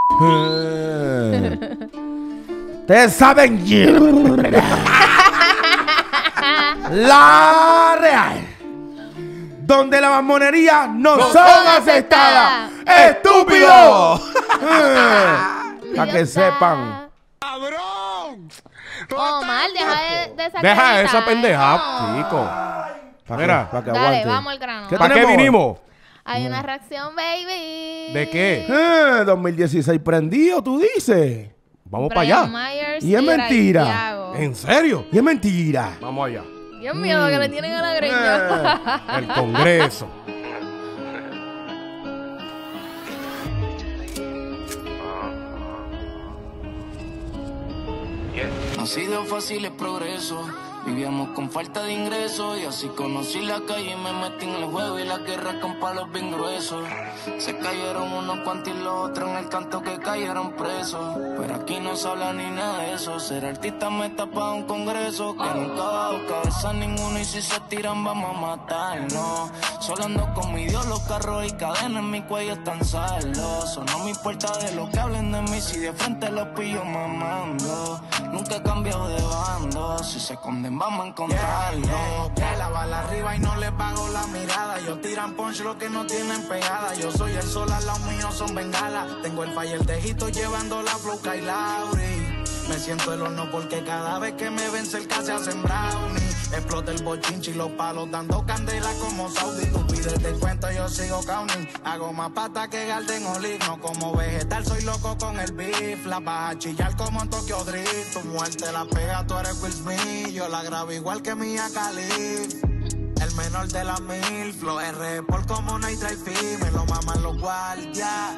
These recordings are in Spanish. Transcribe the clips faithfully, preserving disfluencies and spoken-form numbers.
Ustedes saben la real, donde la mamonería no, no son aceptadas. ¡Estúpido! Para que sepan. ¡Cabrón! Omar, deja de, de esa Deja carita, esa pendeja, no. chico. Para Mira, que, pa que Dale, aguante. vamos al grano. ¿Qué ¿Para qué tenemos? vinimos? Hay una reacción, baby. ¿De qué? Eh, dos mil dieciséis prendido, tú dices. Vamos para Brian allá. Myers Y es Brian mentira. Thiago. ¿En serio? Y es mentira. Vamos allá. Dios mío, lo que le tienen a la greña. El Congreso. Así de fácil es progreso. Vivíamos con falta de ingresos y así conocí la calle y me metí en el juego y la guerra con palos bien gruesos. Se cayeron unos cuantos y los otros en el canto que cayeron presos. Pero aquí no se habla ni nada de eso. Ser artista me tapa un congreso que nunca ha dado cabeza ninguno y si se tiran vamos a matarnos. Solo ando con mi Dios, los carros y cadenas en mi cuello están saldos. Sonó mi puerta de lo que hablen de mí si de frente los pillo mamando. Nunca he cambiado de bando, si se esconden vamos a encontrarlo. Yeah, yeah, yeah, la bala arriba y no le pago la mirada. Ellos tiran punch lo que no tienen pegada. Yo soy el sol, al lado mío son bengalas. Tengo el fire tejito llevando la floca y Lauri. Me siento el horno porque cada vez que me ven cerca se hacen brownie. Explota el bochinche y los palos dando candela como Saudi. Tú pides de cuenta, yo sigo counting. Hago más pata que Garden Olive. No como vegetal, soy loco con el beef. La vas a chillar como en Tokyo Drift. Tu muerte la pega, tú eres Will Smith. Yo la grabo igual que Mia Khalif. El menor de la mil, flow R por como Night Drive, me lo maman los guardias.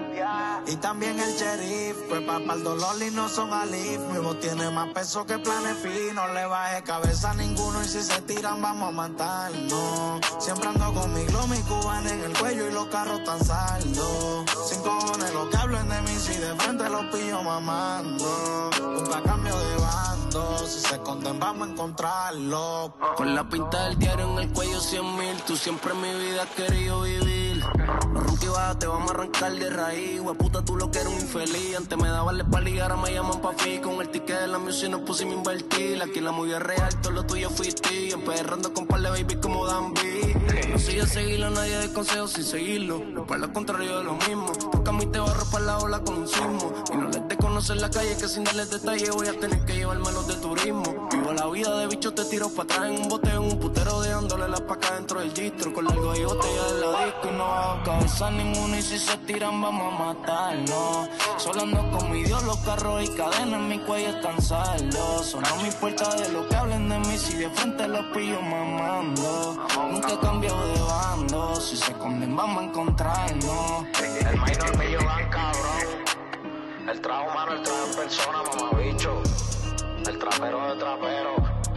Y también el sheriff, pues papá el dolor y no son alif. Mi voz tiene más peso que planes finos, no le baje cabeza a ninguno y si se tiran vamos a matarnos. Siempre ando con mi glow, mi cubana en el cuello y los carros tan saldos. Sin cojones lo que hablen de mí, si de frente los pillo mamando. Nunca cambio de bando, si se esconden vamos a encontrarlo. Con la pinta del diario en el cuello cien mil, tú siempre en mi vida has querido vivir. No ronqui baja, te vamos a arrancar de raíz. Hueputa, tú lo que eres un infeliz. Antes me daban la espalda y ahora me llaman pa' fi. Con el ticket de la music nos pusimos a invertir. Aquí la movida es real, todo lo tuyo fuiste. Emperrando con par de baby como Dan B. No sigue seguirlo, nadie de consejo sin seguirlo. No para lo contrario de lo mismo. Porque a mí te barro para la ola con un sismo. Y no les de conocer la calle que sin darles detalle voy a tener que llevarme los de turismo. Vivo la vida de bicho, te tiro para atrás en un bote, en un putero dejándole la paca dentro del gistro. Con largo y botella de la disco y no bajo cabeza ninguno y si se tiran vamos a matarnos. Solo ando con mi Dios, los carros y cadenas en mi cuello están saldos. Sonó mi puerta de lo que hablen de mí si de frente los pillo mamando. Nunca he cambiado de bando, si se esconden vamos a encontrarnos. El minor me llevan cabrón. El trabajo humano, el trabajo en persona, mamabicho. El trapero de trapero.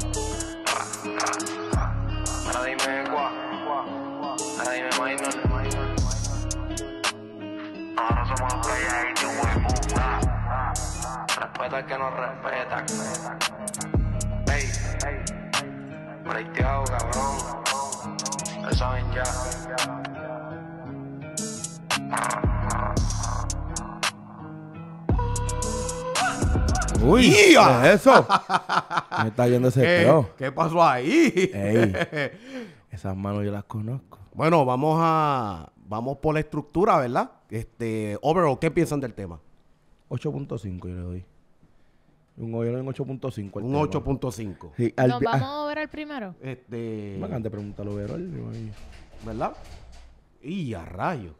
Ahora dime guá. Ahora dime minor. Ahora somos playaditos, hueputa. Respeta el que nos respeta. Ey, breiteado, cabrón. Lo saben ya. Uy, ¿qué ¡Ya! es eso? Me está yendo ese ¿Qué, pelo. ¿Qué pasó ahí? Ey, esas manos yo las conozco. Bueno, vamos a vamos por la estructura, ¿verdad? Este, overall, ¿qué piensan del tema? ocho punto cinco yo le doy. Un hoyo en ocho punto cinco. Un ocho punto cinco. Sí, al, Nos vamos a ver el primero. Este, Me encanta preguntarlo, Verol. ¿verdad? Y a rayos.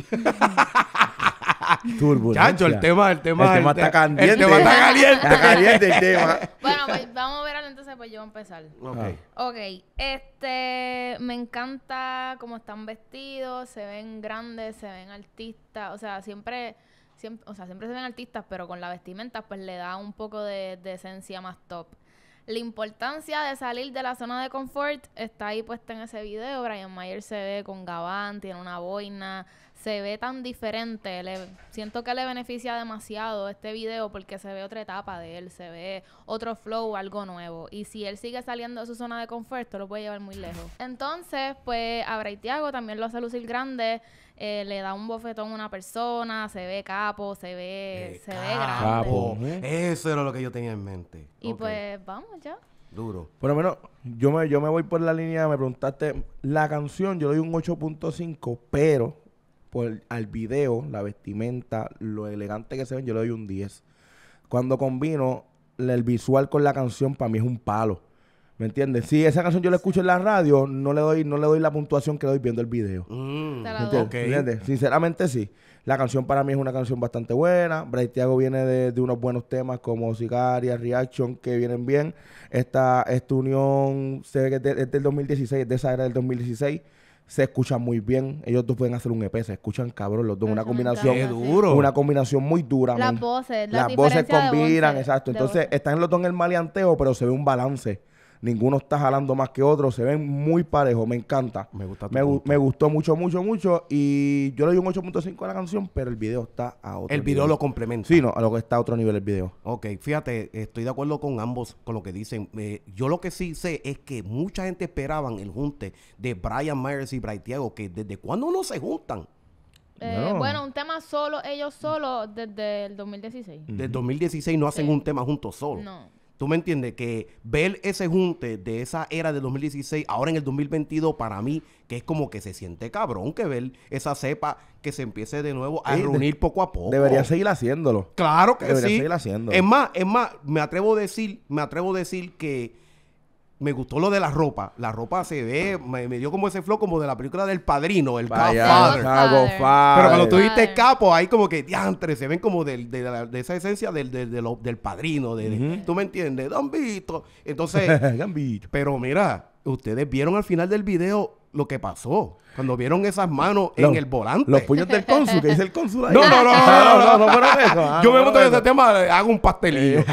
Turbulencia. Chacho, el tema, el tema, El tema está caliente. El tema está caliente. Está caliente el tema. Bueno, pues vamos a ver entonces, pues yo voy a empezar. Ok. Ah. Ok, este, me encanta cómo están vestidos, se ven grandes, se ven artistas, o sea, siempre, siempre, o sea, siempre se ven artistas, pero con la vestimenta pues le da un poco de, de esencia más top. La importancia de salir de la zona de confort está ahí puesta en ese video. Brian Myers se ve con gabán, tiene una boina, se ve tan diferente. Le, siento que le beneficia demasiado este video porque se ve otra etapa de él, se ve otro flow, algo nuevo. Y si él sigue saliendo de su zona de confort, esto lo puede llevar muy lejos. Entonces, pues a Brian Thiago también lo hace lucir grande. eh, le da un bofetón a una persona, se ve capo, se ve, Eh, se ve capo. grande. Ujú. Eso era lo que yo tenía en mente. Y Ok, pues vamos ya. Duro. Por lo menos, yo me, yo me voy por la línea, me preguntaste, la canción yo le doy un ocho punto cinco, pero por al video, la vestimenta, lo elegante que se ven, yo le doy un diez. Cuando combino la- el visual con la canción, para mí es un palo. ¿Me entiendes? Si esa canción yo la escucho en la radio, no le doy, no le doy la puntuación que le doy viendo el video. Mm, Te la ¿Me doy. entiendes? ok. ¿Me entiendes? Sinceramente sí. La canción para mí es una canción bastante buena. Bright Thiago viene de, de unos buenos temas como Sicaria, Reaction, que vienen bien. Esta, esta unión se ve que es, de- es del dos mil dieciséis, es de esa era del dos mil dieciséis. Se escuchan muy bien. Ellos dos pueden hacer un E P, se escuchan cabrón los dos. Una Eso me combinación, Qué encanta, sí. duro. una combinación muy dura. Las men. voces, la Las voces diferencia de combinan, voces, exacto. de Entonces voces. están los dos en el maleanteo, pero se ve un balance. Ninguno está jalando más que otro. Se ven muy parejos. Me encanta. Me gusta tu Me, gu- punto. me gustó mucho, mucho, mucho. Y yo le doy un ocho punto cinco a la canción, pero el video está a otro El video nivel. lo complementa. Sí, no, a lo que está a otro nivel el video. Ok, fíjate, estoy de acuerdo con ambos, con lo que dicen. Eh, yo lo que sí sé es que mucha gente esperaban el junte de Brian Myers y Bright Thiago, que desde cuándo no se juntan. Eh, Bueno. bueno, un tema solo, ellos solos, desde el dos mil dieciséis. Desde dos mil dieciséis no hacen Sí. un tema juntos solos. No. ¿Tú me entiendes? Que ver ese junte de esa era de dos mil dieciséis, ahora en el dos mil veintidós, para mí, que es como que se siente cabrón que ver esa cepa que se empiece de nuevo a Sí, de- reunir poco a poco. Debería seguir haciéndolo. Claro que Debería sí. seguir haciéndolo. Es más, es más, me atrevo a decir, me atrevo a decir que me gustó lo de la ropa. La ropa se ve, me, me dio como ese flow como de la película del Padrino, el Vaya, Godfather. Cago Godfather. Father. Pero cuando tú Padre. viste capo, ahí como que diantre, se ven como del- de, la- de esa esencia del, del, de lo- del padrino. De, de- Ujú. ¿Tú me entiendes? Don Vito. Entonces, Gambito. pero mira, ustedes vieron al final del video lo que pasó. Cuando vieron esas manos Los- en el volante. Los puños del cónsul, que dice el cónsul ahí. No, no, no, no, no, no, no, no fueron eso. Ah, Yo no me fueron meto en eso. ese tema, hago un pastelillo.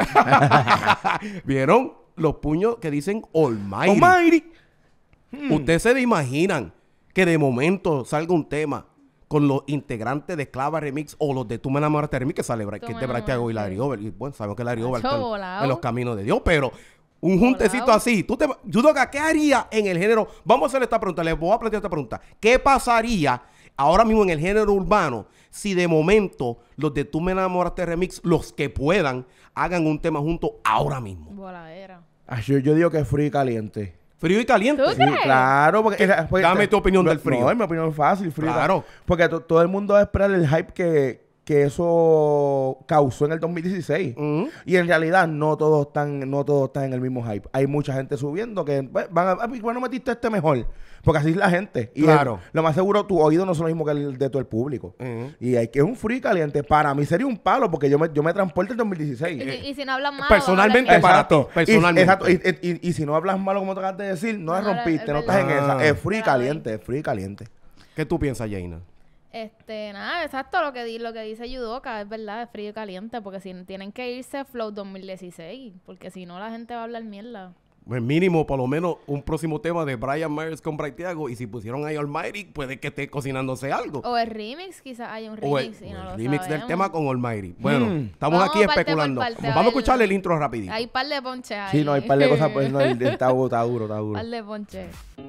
¿Vieron los puños que dicen Almighty? Almighty. Ustedes se imaginan que de momento salga un tema con los integrantes de Esclava Remix o los de Tú me enamoraste Remix, que sale Bra- Tú que me es de Bright Thiago y enamoraste. Larry Over. Y bueno, sabemos que Larry Over Macho, está en- volado. en los caminos de Dios, pero un juntecito Volado. así. Tú te, Yudoka, ¿qué haría en el género? Vamos a hacer esta pregunta, les voy a plantear esta pregunta. ¿Qué pasaría ahora mismo en el género urbano si de momento los de Tú me enamoraste Remix, los que puedan, hagan un tema juntos ahora mismo? Voladera. Ah, yo, yo digo que es frío y caliente. Frío y caliente. ¿Tú Sí, crees? claro, porque... ¿Qué? pues, Dame te- tu opinión no, del frío. No, mi opinión es fácil, frío. y Claro. cal- Porque to- todo el mundo va a esperar el hype que, que eso causó en el dos mil dieciséis. Ujú. Y en realidad no todos están, no todos están en el mismo hype. Hay mucha gente subiendo que pues, van a, "Ah, bueno, metiste este mejor. Porque así es la gente. Y Claro. el- lo más seguro, tu oído no es lo mismo que el de todo el público. Ujú. Y hay que es un frío caliente. Para mí sería un palo porque yo me, yo me transporto el dos mil Y, dieciséis. si, y si no hablan mal. personalmente, van a hablar para ti, Y- personalmente. exacto. Y, y- y- y si no hablas malo como te acabas de decir, no, No, la no, rompiste, es no estás en verdad. esa. Es frío y Te la doy. caliente, es frío y caliente. ¿Qué tú piensas, Jaina? bien. Este, nada, exacto lo que, di, lo que dice Yudoka, es verdad, es frío y caliente, porque si tienen que irse Flow dos mil dieciséis, porque si no la gente va a hablar mierda. Pues mínimo, por lo menos, un próximo tema de Brian Myers con Bright Thiago. Y si pusieron ahí Almighty, puede que esté cocinándose algo. O el remix, quizás haya un O el, remix y o no el lo remix del sabemos. tema con Almighty. Bueno, Mm. estamos Vamos aquí parte por especulando. parte, a Vamos a ver. escucharle el intro rapidito. Hay par de ponches ahí. Sí, no, hay par de cosas, pues, no, el, el- está, está duro, está duro. par de ponches.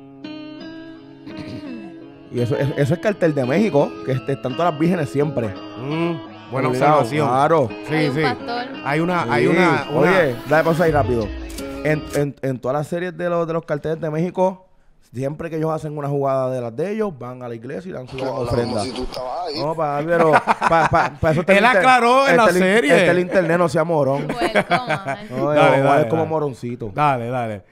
Y eso, es- eso es cartel de México, que este, están todas las vírgenes siempre. Mm, buena Obligado, observación. Claro. Sí, Hay un sí. pastor. Hay una, hay Sí. una, una- Oye, dale pausa ahí rápido. En, en, en todas las series de los, de los carteles de México, siempre que ellos hacen una jugada de las de ellos, van a la iglesia y dan su ofrenda. No, pa, pero pa, pa, pa eso está Él el inter- aclaró en la está el in- serie. está el internet, no sea morón. Puerco, man. No, Dale, no, dale, es como dale. moroncito. Dale, dale.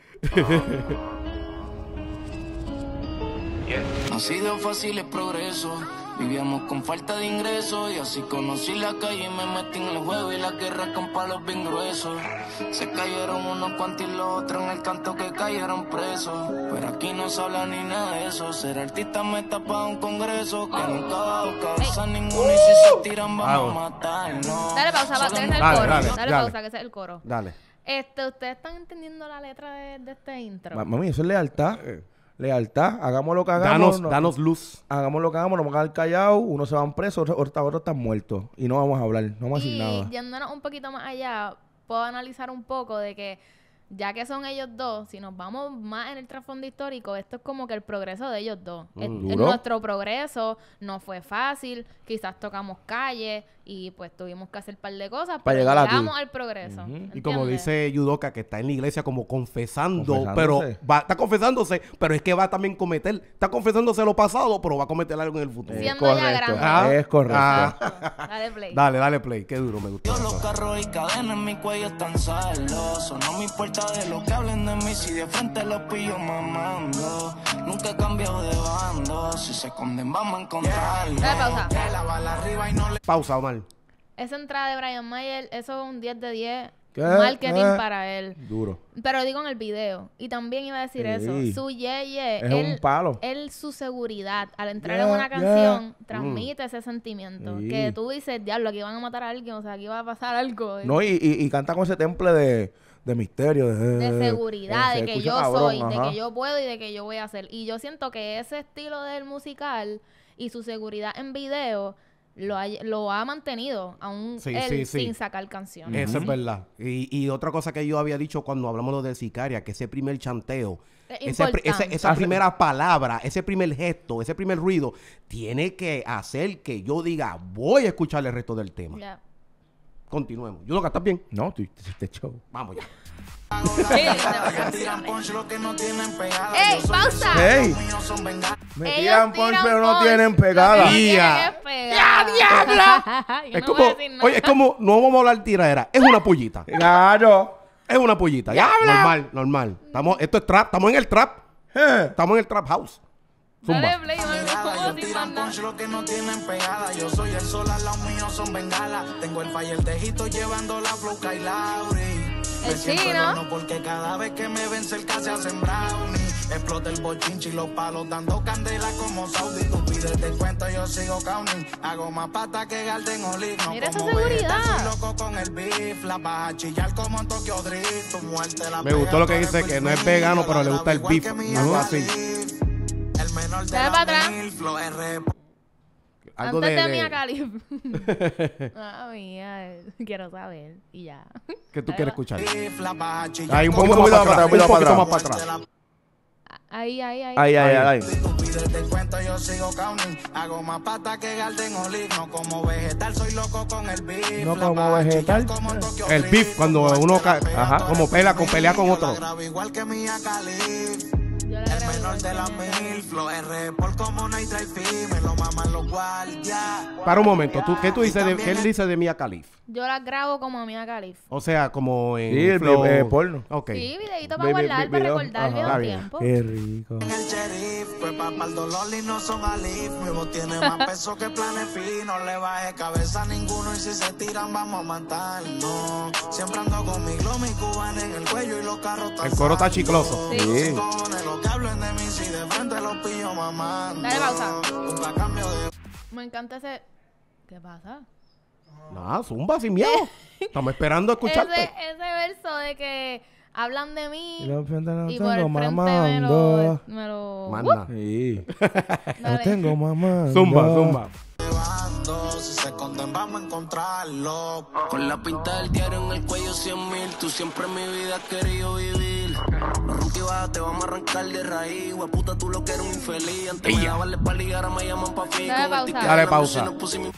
Así de fácil es progreso. Vivíamos con falta de ingresos y así conocí la calle y me metí en el juego y la guerra con palos bien gruesos. Se cayeron unos cuantos y los otros en el canto que cayeron presos. Pero aquí no se habla ni nada de eso. Ser artista me tapa un congreso que nunca va a dado cabeza ninguno y si se tiran vamos a matarnos. Dale pausa, para que ese es el Dale, coro. dale, Dale, dale. pausa, que ese es el coro. Dale. Este, ¿ustedes están entendiendo la letra de, de este intro? Ma- Mami, eso es lealtad. Lealtad. Hagamos lo que hagamos. Danos, no- danos luz. Hagamos lo que hagamos, nos van a quedar callados, unos se van presos, otros, otros otros están muertos. Y no vamos a hablar, no vamos a decir Y nada. yéndonos un poquito más allá, puedo analizar un poco de que ya que son ellos dos, si nos vamos más en el trasfondo histórico, esto es como que el progreso de ellos dos. Mm, Es- duro. nuestro progreso no fue fácil, quizás tocamos calles y pues tuvimos que hacer un par de cosas, Para pero llegar aquí. llegamos al progreso. Y como ¿entiendes? dice Yudoka, que está en la iglesia como confesando, Confesándose. pero va, está confesándose, pero es que va a también cometer, está confesándose lo pasado, pero va a cometer algo en el futuro. Es Siendo ya correcto. grande. Ah, Es correcto. ah. Dale play. Dale, dale play, qué duro, me gustó. Yo los eso. carros y cadenas en mi cuello están celosos. No me importa de lo que hablen de mí, si de frente los pillo mamando. Nunca he cambiado de bando, si se esconden vamos a encontrarlos. Dale pausa. Que la bala arriba y no le... Pausa, Omar. Esa entrada de Brian Mayer, eso es un diez de diez. ¿Qué? Marketing ¿Qué? para él. Duro. Pero digo en el video. Y también iba a decir Sí. eso. Su yeye, Es él, un palo. él, su seguridad, al entrar Yeah, en una yeah. canción, transmite ese sentimiento. Sí. Que tú dices, diablo, aquí van a matar a alguien, o sea, aquí va a pasar algo. No, y, y, y canta con ese temple de, de misterio. De, de seguridad, se de que escucha yo cabrón, soy, de ajá. que yo puedo y de que yo voy a hacer. Y yo siento que ese estilo del musical y su seguridad en video lo ha, lo ha mantenido aún Sí, él sí, sí. sin sacar canciones. Eso es verdad. Y, y otra cosa que yo había dicho cuando hablamos lo de Sicaria, que ese primer chanteo, Es ese pri- ese- importante. esa primera palabra, ese primer gesto, ese primer ruido, tiene que hacer que yo diga, voy a escuchar el resto del tema. Ya. Continuemos. Yudoka, ¿estás bien? No, tú hiciste show. Vamos ya. Qué linda Ellos tiran canciones. punch lo que no tienen pegada. ¡Ey, Yo soy el pausa! sol, ¡Ey! los míos son bengalas. Me Ellos tiran punch, tiran pero no punch, tienen lo que pegada. no tienen ¡Ya! es pegada. ¡Ya, diabla! Yo Es no como, voy a decir nada. oye, es como, no vamos a hablar tiradera, es una pullita. Claro. Es una pullita. Ya, ¡Diabla! normal, normal. Estamos, esto es trap, estamos en el trap. Eh. Estamos en el trap house. Zumba. Dale play, Omar, Pegada, ¿cómo ellos sin tiran mandar? punch lo que no tienen pegada. Yo soy el sol, al lado mío son bengalas. Tengo el fire tejito llevando la flow y Lauri. Me El siento chino. el horno porque cada vez que me ven cerca se hacen brownie. Explota el bochinche y los palos dando candela como Saudi. Tú pides de cuenta, yo sigo counting. Hago más pata que Garden Olive. No Mira esa como seguridad. Vegeta, soy loco con el beef. La vas a chillar como en Tokyo Drift. Tu muerte la Me gustó pega, lo que tú dice eres que no es perfil, vegano, yo pero la le gusta el grabo igual beef. que mi Algo Alba así. Leaf. El menor de Dale la para atrás. mil, flow R. Algo Antes de, de, Mia de- Khalifa. Ah, mía, quiero saber. Y ya. que tú quieres escuchar. Beef, la vas a chillar Hay un como poquito más poquito para atrás, para un atrás, poquito un más poquito para atrás. Ahí, ahí, ahí. Ay, ay, ay. Tú pides de cuenta, yo sigo counting. Hago más pata que Garden Olive. No como vegetal, soy loco con el beef. No La como vas a vegetal. chillar como en Tokyo El Drift. beef, cuando Tu uno muerte ca- la pega, ajá, tú como eres pelea con- perfil, pelea con yo otro. la grabo igual que Mia Khalifa. Yo le El agrego menor de la igual que Mia mil, flow R por como Night Drive, me lo maman los guardias. Para un momento, ¿tú, ¿qué tú dices de, qué él dice de Mia Khalifa? Yo las grabo como Mia Khalifa. O sea, como en Sí, el flow... eh, porno. Ok. Sí, videito Ve- para ve- guardar, ve- para video. recordar Ajá. viejo Está bien. tiempo. Qué rico. En el sheriff, pues papá el dolor y no son alif. Mi voz tiene más peso que planes finos. Le baje cabeza a ninguno y si se tiran vamos a matarnos. Siempre ando con mi glow, mi cubana en el cuello y los carros están El coro está saldos. chicloso. Sí. Sí. Cojones, lo que hablen de mí si de frente los pillo mamando. Dale pausa. Nunca cambio de... Me encanta ese... ¿Qué pasa? Nada, zumba sin miedo. Estamos esperando a escucharte. Ese, ese verso de que hablan de mí Y lo frente lo y por el tengo frente me mamando. lo... Me lo Manda. Sí. Lo Dale. tengo mamando. Zumba, zumba. bando. Si se esconden vamos a encontrarlo. Con la pinta del diario en el cuello cien mil, tú siempre en mi vida has querido vivir. No ronca y baja, te vamos a arrancar de raíz. Hueputa, tú lo que eres un infeliz. Antes me daban la espalda y ahora me llaman pa' fin. Dale Con el pausa. ticket de Dale la pausa. música nos pusimos-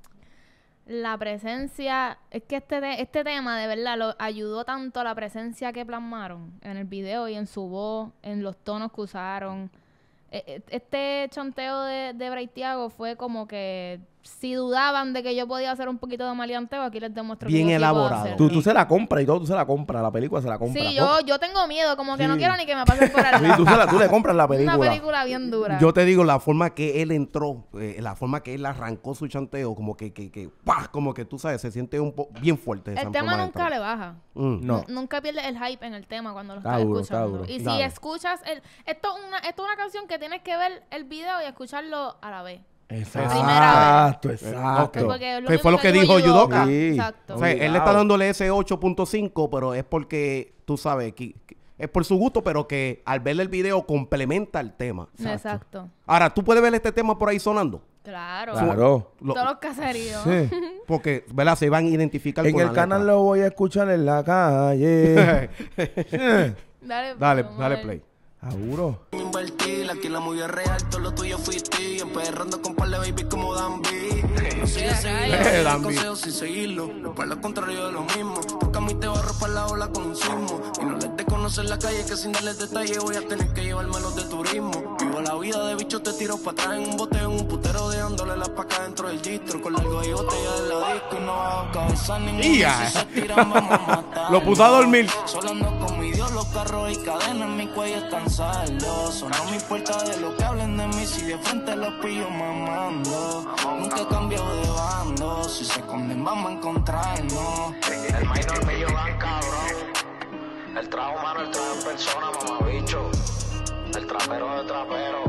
La presencia, es que este, te- este tema de verdad lo ayudó tanto a la presencia que plasmaron en el video y en su voz, en los tonos que usaron. E- e- Este chanteo de, de Braithiago fue como que si dudaban de que yo podía hacer un poquito de maleanteo, aquí les demuestro Bien que yo sí puedo elaborado. hacerlo. Tú, tú se la compras y todo, tú se la compras. La película se la compra. Sí, yo, yo tengo miedo, como que no Sí. quiero ni que me pasen por al Sí, lado. tú, se la, tú le compras la película. Una película bien dura. Yo te digo, la forma que él entró, eh, la forma que él arrancó su chanteo, como que, que, que, ¡pah! Como que tú sabes, se siente un poco bien fuerte. esa el tema forma de nunca entrar. le baja. Mm. No. Nu- Nunca pierde el hype en el tema cuando lo Está estás duro, está escuchando. duro. Y si Claro. escuchas el... Esto es, una, esto es una canción que tienes que ver el video y escucharlo a la vez. Exacto, Ok. exacto. Porque es Que fue mismo lo que dijo Yudoka. Sí. Exacto. O sea, él le está Obligado. dándole ese ocho punto cinco, pero es porque, tú sabes, que, que es por su gusto, pero que al ver el video complementa el tema. Exacto. Ahora, ¿tú puedes ver este tema por ahí sonando? Claro. Claro. Lo- Todos los caseríos. Sí. porque, ¿verdad? Se van a identificar En con el la canal letra. lo voy a escuchar en la calle. Dale, Dale, vamos a dale ver. play. Seguro. Invertir, aquí la movida es real, todo lo tuyo fuiste. Emperrando con par de baby como Dan B. No sigue seguirlo, Eh, el Dan B. consejo sin seguirlo. No para lo contrario de lo mismo. Porque a mí te barro para la ola con un sismo. Y no les de conocer la calle que sin darles detalle voy a tener que llevármelos de turismo. Vivo la vida de bicho, te tiro para atrás en un bote, en un putero, dejándole la paca dentro del distro. Con largo y botella de la disco y no bajo cabeza ninguna. ¡Ya! Si se tiran vamos a matar. Lo puso a dormir. Solo ando con mi Dios, los carros y cadenas en mi cuello están saldos. Sonó mi puerta de lo que hablen de mí, si de frente los pillo mamando. Nunca he cambiado de bando, si se esconden vamos a encontrarnos. El minor me llevan cabrón. El trajo humano, el trajo en persona, mamabicho. El trapero de trapero.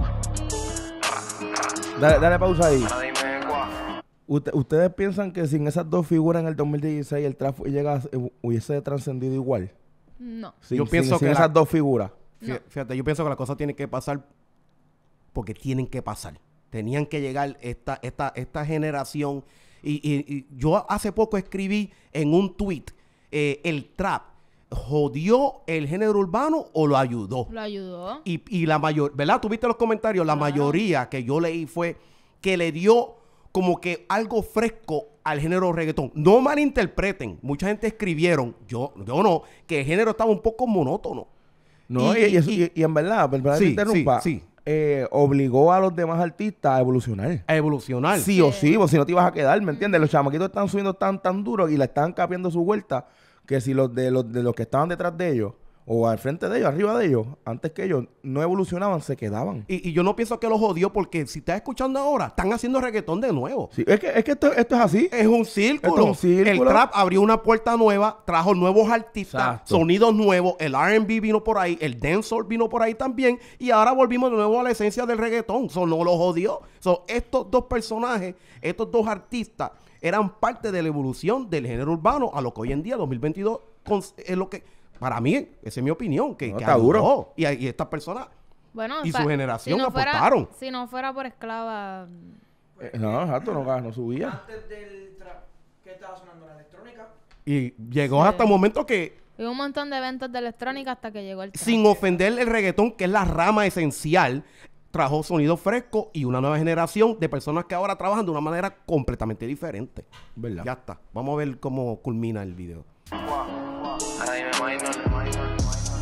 Dale, dale pausa ahí. Ahora dime, guau. Usted- ¿Ustedes piensan que sin esas dos figuras en el dos mil dieciséis el trap llega, eh, hubiese trascendido igual? No. Sin, Yo sin- pienso sin que esas la- dos figuras. Fí- Fíjate, yo pienso que las cosas tienen que pasar porque tienen que pasar. Tenían que llegar esta, esta, esta generación. Y, y- y yo hace poco escribí en un tweet, eh, el trap, ¿jodió el género urbano o lo ayudó? Lo ayudó. Y, y la mayor, ¿verdad? ¿Tuviste los comentarios? La mayoría que yo leí fue que le dio como que algo fresco al género reggaetón. No malinterpreten. Mucha gente escribieron, yo, yo no, que el género estaba un poco monótono. No, y, Y- y eso- y- y- y en verdad, perdón que Sí, te interrumpa, sí, sí. eh, obligó a los demás artistas a evolucionar. A evolucionar. Sí o sí, porque si no te ibas a quedar, ¿me entiendes? Los chamaquitos están subiendo tan tan duro y la están capiendo su vuelta que si los de los de los que estaban detrás de ellos o al frente de ellos, arriba de ellos, antes que ellos no evolucionaban, se quedaban. Y, y yo no pienso que lo jodió porque si estás escuchando ahora, están haciendo reggaetón de nuevo. Sí, es que, es que esto, esto es así. Es un círculo. Esto es un círculo. El trap abrió una puerta nueva, trajo nuevos artistas, Exacto. sonidos nuevos, el R and B vino por ahí, el dancehall vino por ahí también, y ahora volvimos de nuevo a la esencia del reggaetón. Eso no lo jodió. So, estos dos personajes, estos dos artistas, eran parte de la evolución del género urbano a lo que hoy en día, dos mil veintidós, con- es lo que, para mí, esa es mi opinión, que, No, que está duro. ayudó. Y, y estas personas Bueno, y o sea, su generación si no fuera- aportaron. si no fuera por esclava, Eh, no, exacto, no, no subía. Antes del trap, ¿qué estaba sonando? La electrónica. Y llegó Sí. hasta un momento que, hubo un montón de eventos de electrónica hasta que llegó el trap. sin ofender el reggaetón, que es la rama esencial, trajo sonido fresco y una nueva generación de personas que ahora trabajan de una manera completamente diferente. ¿Verdad? Ya está. Vamos a ver cómo culmina el video. Ahora dime, minor.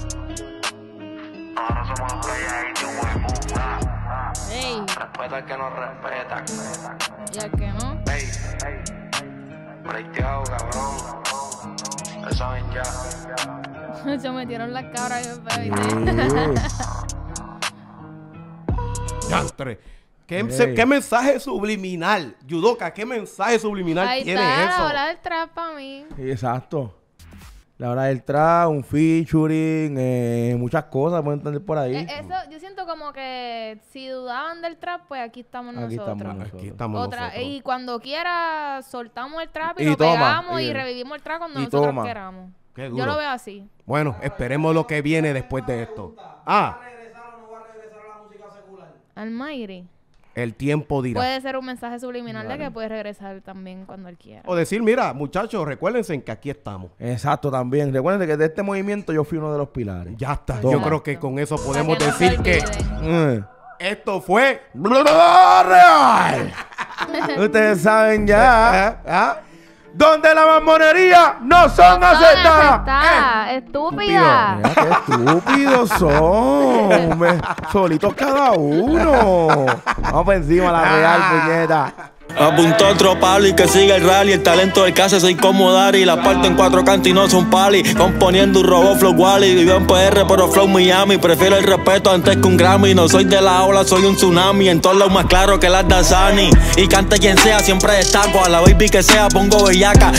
Ahora somos los playaditos, hueputa. Ey, Respeta al que nos respeta. y al que no. Ey, breiteado, cabrón. Lo saben ya. Se metieron las cabras bien feas, Sí. Yantre. ¿Qué, Ey. se- ¿Qué mensaje subliminal? Yudoka, ¿qué mensaje subliminal Ahí tiene está eso? la hora del trap para mí. Sí, exacto. La hora del trap, un featuring, eh, muchas cosas pueden entender por ahí. Eh, eso, yo siento como que si dudaban del trap, pues aquí estamos Aquí nosotros. estamos nosotros. Aquí estamos Otra, nosotros. y cuando quiera soltamos el trap y, Y lo toma, pegamos y, y- revivimos el trap cuando y nosotros toma. queramos. Qué Yo duro. lo veo así. Bueno, esperemos lo que viene después de esto. Ah, ¿Regresar o no va a regresar a la música secular? Almighty. el tiempo dirá. Puede ser un mensaje subliminal de que puede regresar también cuando él quiera. O decir, mira, muchachos, recuérdense en que aquí estamos. Exacto, también. Recuerden que de este movimiento yo fui uno de los pilares. Ya está. Toma. Yo creo que con eso podemos Para que no se decir que olviden. Mm. esto fue Real. Ustedes saben ya. ¿ah? Donde la mamonería no son aceptadas. Está, estúpida. Mira qué estúpidos son. Me- solitos cada uno. Vamos por encima la real, puñeta. Apuntó otro palo y que sigue el rally. El talento del caso es incomodar y la parte en cuatro cantos y no son pali. Componiendo un robot flow Wally. Vivo en P R pero flow Miami. Prefiero el respeto antes que un Grammy. No soy de la ola, soy un tsunami. En todos lados más claro que las Dasani. Y cante quien sea, siempre destaco. A la baby que sea pongo bellaca.